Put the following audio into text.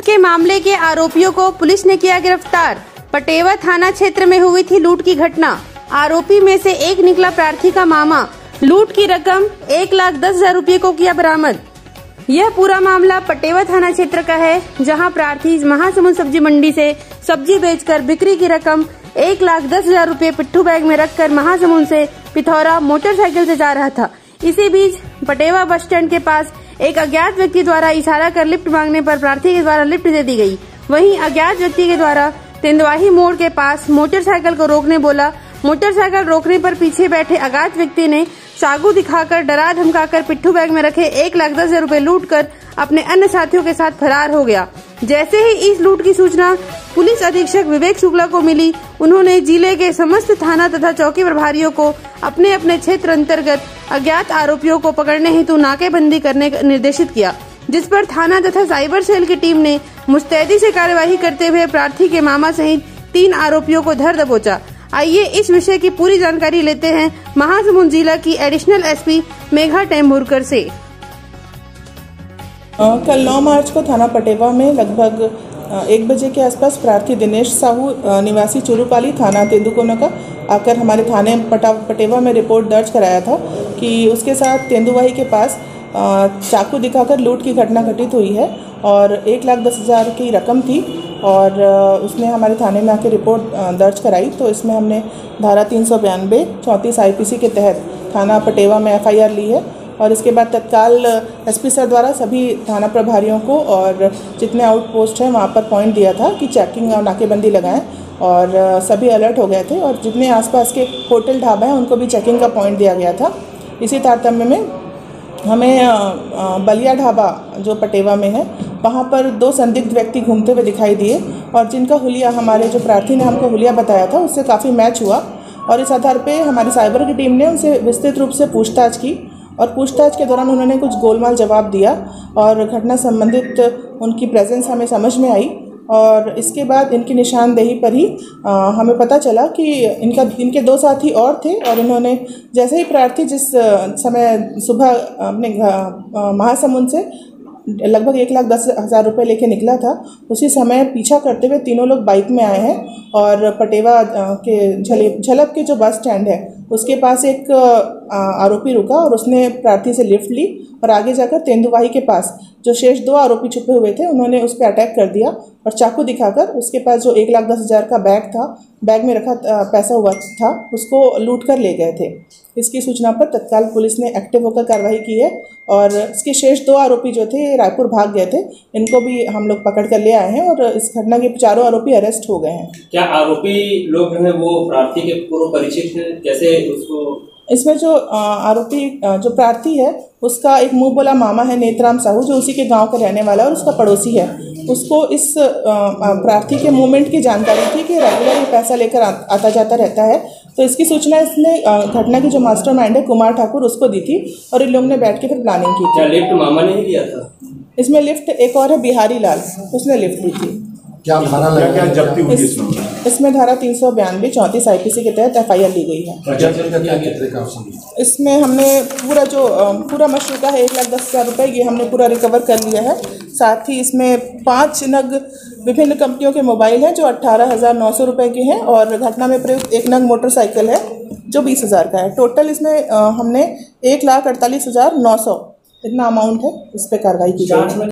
लूट के मामले के आरोपियों को पुलिस ने किया गिरफ्तार। पटेवा थाना क्षेत्र में हुई थी लूट की घटना। आरोपी में से एक निकला प्रार्थी का मामा। लूट की रकम 1,10,000 रुपये को किया बरामद। यह पूरा मामला पटेवा थाना क्षेत्र का है, जहां प्रार्थी महासमुंद सब्जी मंडी से सब्जी बेचकर बिक्री की रकम 1,10,000 रुपये पिट्ठू बैग में रखकर महासमुंद से पिथौरा मोटरसाइकिल से जा रहा था। इसी बीच पटेवा बस स्टैंड के पास एक अज्ञात व्यक्ति द्वारा इशारा कर लिफ्ट मांगने पर प्रार्थी के द्वारा लिफ्ट दे दी गई। वहीं अज्ञात व्यक्ति के द्वारा तेंदुआही मोड़ के पास मोटरसाइकिल को रोकने बोला। मोटरसाइकिल रोकने पर पीछे बैठे अज्ञात व्यक्ति ने चाकू दिखाकर डरा धमकाकर पिट्ठू बैग में रखे 1,10,000 रुपये लूट कर अपने अन्य साथियों के साथ फरार हो गया। जैसे ही इस लूट की सूचना पुलिस अधीक्षक विवेक शुक्ला को मिली, उन्होंने जिले के समस्त थाना तथा चौकी प्रभारियों को अपने अपने क्षेत्र अंतर्गत अज्ञात आरोपियों को पकड़ने हेतु नाकेबंदी करने का निर्देशित किया, जिस पर थाना तथा साइबर सेल की टीम ने मुस्तैदी से कार्यवाही करते हुए प्रार्थी के मामा सहित 3 आरोपियों को धर दबोचा। आइए इस विषय की पूरी जानकारी लेते हैं महासमुंद जिला की एडिशनल एसपी मेघा टेम्भुरकर से। कल 9 मार्च को थाना पटेवा में लगभग 1 बजे के आसपास प्रार्थी दिनेश साहू निवासी चुरूपाली थाना तेंदुकोना का आकर हमारे थाने पटेवा में रिपोर्ट दर्ज कराया था कि उसके साथ तेंदुवाही के पास चाकू दिखाकर लूट की घटना घटित हुई है और 1,10,000 की रकम थी और उसने हमारे थाने में आके रिपोर्ट दर्ज कराई। तो इसमें हमने धारा 392 34 IPC के तहत थाना पटेवा में FIR ली है और इसके बाद तत्काल SP सर द्वारा सभी थाना प्रभारियों को और जितने आउटपोस्ट हैं वहाँ पर पॉइंट दिया था कि चेकिंग और नाकेबंदी लगाएं और सभी अलर्ट हो गए थे और जितने आसपास के होटल ढाबा हैं उनको भी चेकिंग का पॉइंट दिया गया था। इसी तारतम्य में हमें बलिया ढाबा जो पटेवा में है वहाँ पर 2 संदिग्ध व्यक्ति घूमते हुए दिखाई दिए और जिनका हुलिया हमारे जो प्रार्थी ने हमको हुलिया बताया था उससे काफ़ी मैच हुआ और इस आधार पे हमारी साइबर की टीम ने उनसे विस्तृत रूप से पूछताछ की और पूछताछ के दौरान उन्होंने कुछ गोलमाल जवाब दिया और घटना संबंधित उनकी प्रेजेंस हमें समझ में आई और इसके बाद इनकी निशानदेही पर ही हमें पता चला कि इनके 2 साथी और थे और इन्होंने जैसे ही प्रार्थी जिस समय सुबह अपने महासमुंद से लगभग 1,10,000 रुपये लेके निकला था, उसी समय पीछा करते हुए तीनों लोग बाइक में आए हैं और पटेवा के झलक के जो बस स्टैंड है उसके पास एक आरोपी रुका और उसने प्रार्थी से लिफ्ट ली और आगे जाकर तेंदुवाही के पास जो शेष 2 आरोपी छुपे हुए थे उन्होंने उस पर अटैक कर दिया और चाकू दिखाकर उसके पास जो 1,10,000 का बैग था, बैग में रखा पैसा हुआ था, उसको लूट कर ले गए थे। इसकी सूचना पर तत्काल पुलिस ने एक्टिव होकर कार्रवाई की है और इसके शेष 2 आरोपी जो थे रायपुर भाग गए थे, इनको भी हम लोग पकड़ कर ले आए हैं और इस घटना के 4 आरोपी अरेस्ट हो गए हैं। क्या आरोपी लोग हैं वो प्रार्थी के पूर्व परिचित हैं? कैसे उसको इसमें जो आरोपी जो प्रार्थी है उसका एक मुंह बोला मामा है नेत्राम साहू जो उसी के गांव का रहने वाला है और उसका पड़ोसी है। उसको इस प्रार्थी के मूवमेंट की जानकारी थी कि रेगुलर ये पैसा लेकर आता जाता रहता है, तो इसकी सूचना इसने घटना की जो मास्टरमाइंड है कुमार ठाकुर उसको दी थी और इन लोगों ने बैठ के फिर प्लानिंग की थी। क्या लिफ्ट मामा ने ही दिया था? इसमें लिफ्ट एक और है बिहारी लाल, उसने लिफ्ट दी थी। क्या धारा लगा, क्या जब्ती हुई इसमें धारा 392 34 IPC के तहत FIR ली गई है। इसमें हमने पूरा मशरूका है 1,10,000 रुपये, ये हमने पूरा रिकवर कर लिया है। साथ ही इसमें 5 नग विभिन्न कंपनियों के मोबाइल हैं जो 18,900 रुपये के हैं और घटना में प्रयुक्त 1 नग मोटरसाइकिल है जो 20,000 का है। टोटल इसमें हमने 1,48,900 इतना अमाउंट है, इस पर कार्रवाई की जाएगी।